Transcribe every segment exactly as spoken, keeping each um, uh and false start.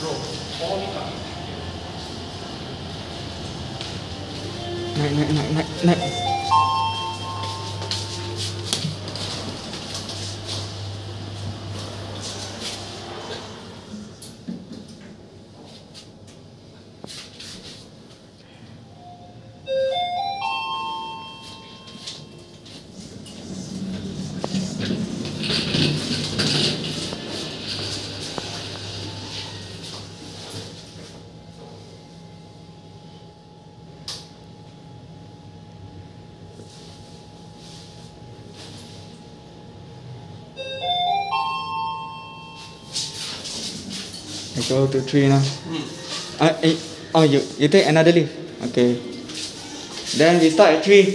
Naik, naik, naik, naik, naik. I go to three now. Hmm. Uh, eh, oh, you you take another lift. Okay. Then we start at three.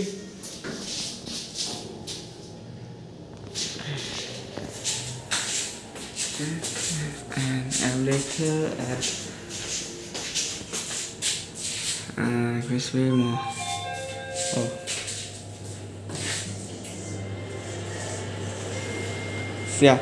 And elevator at uh, Queensbay Mall. Oh. Yeah.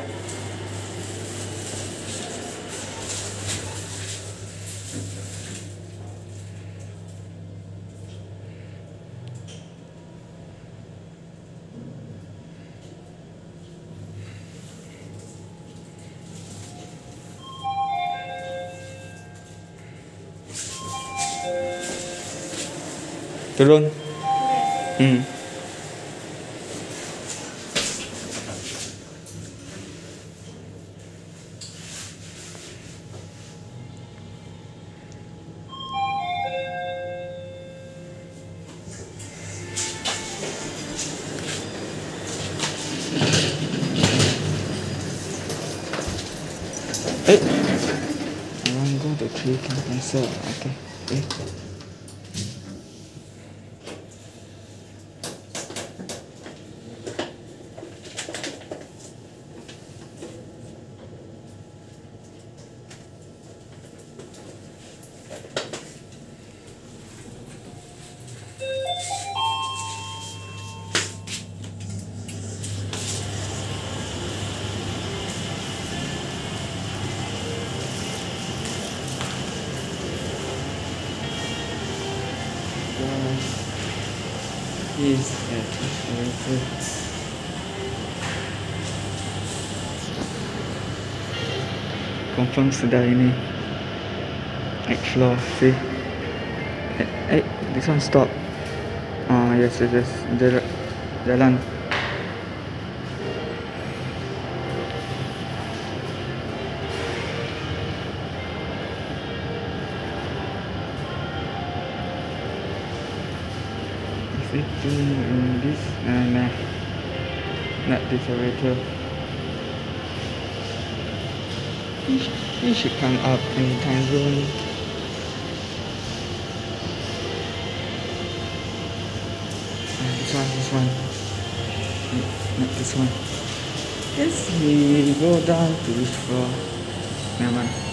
Turun. Hmm. Eh, I want to go to three can cancel. Okay. Eh. Is at confirm sudah ini next floor. See, eh, eh this one stop. Ah, yes, yes, yes. Jalan, jalan. Sitting in this and uh, not this elevator. He, sh he should come up anytime soon. Uh, this one, this one. Mm, not this one. Yes, we go down to this floor. Never mind.